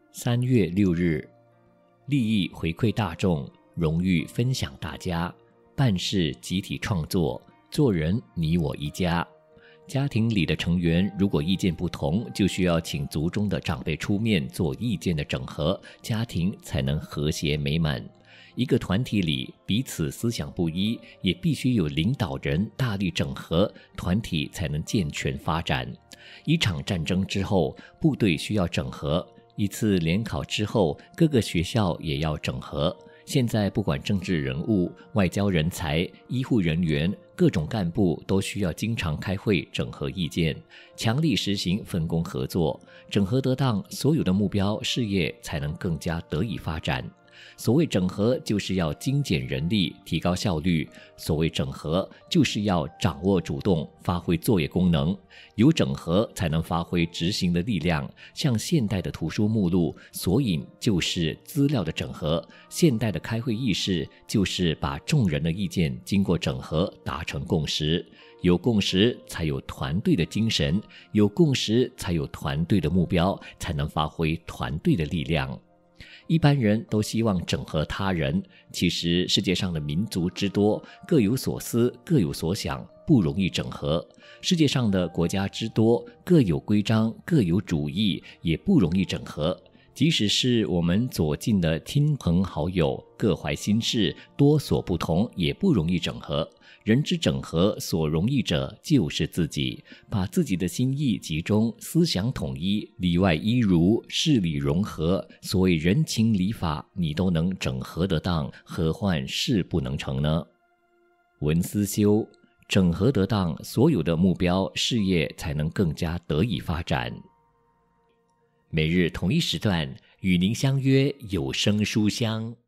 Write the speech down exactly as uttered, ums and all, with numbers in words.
三月六日，利益回馈大众，荣誉分享大家，办事集体创作，做人你我一家。家庭里的成员如果意见不同，就需要请族中的长辈出面做意见的整合，家庭才能和谐美满。一个团体里彼此思想不一，也必须有领导人大力整合，团体才能健全发展。一场战争之后，部队需要整合；一次联考之后，各个学校也要整合。现在不管政治人物、外交人才、医护人员，各种干部都需要经常开会整合意见，强力实行分工合作，整合得当，所有的目标事业才能更加得以发展。所谓整合，就是要精简人力，提高效率；所谓整合，就是要掌握主动，发挥作业功能。有整合，才能发挥执行的力量。像现代的图书目录，索引就是资料的整合；现代的开会议事，就是把众人的意见经过整合，达成共识。有共识，才有团队的精神；有共识，才有团队的目标，才能发挥团队的力量。一般人都希望整合他人，其实世界上的民族之多，各有所思，各有所想，不容易整合；世界上的国家之多，各有规章，各有主义，也不容易整合。即使是我们左近的亲朋好友，各怀心事，多所不同，也不容易整合。人之整合，所容易者就是自己，把自己的心意集中，思想统一，里外一如，事理融合，所谓人情礼法，你都能整合得当，何患事不能成呢？文思修，整合得当，所有的目标事业才能更加得以发展。每日同一时段与您相约有声书香。